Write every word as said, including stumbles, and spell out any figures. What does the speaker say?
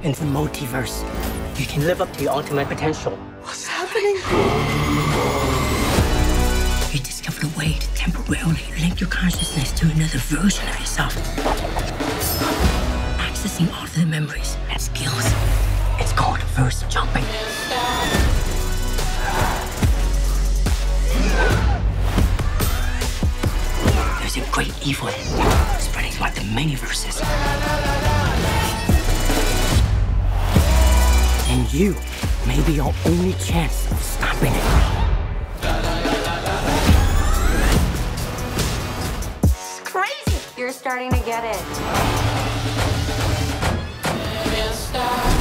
in the multiverse, you can live up to your ultimate potential. What's happening? You discovered a way to temporarily link your consciousness to another version of yourself. Accessing all of the memories and skills. It's called verse jumping. There's a great evil spreading throughout the many verses. And you may be your only chance of stopping it. It's crazy. You're starting to get it.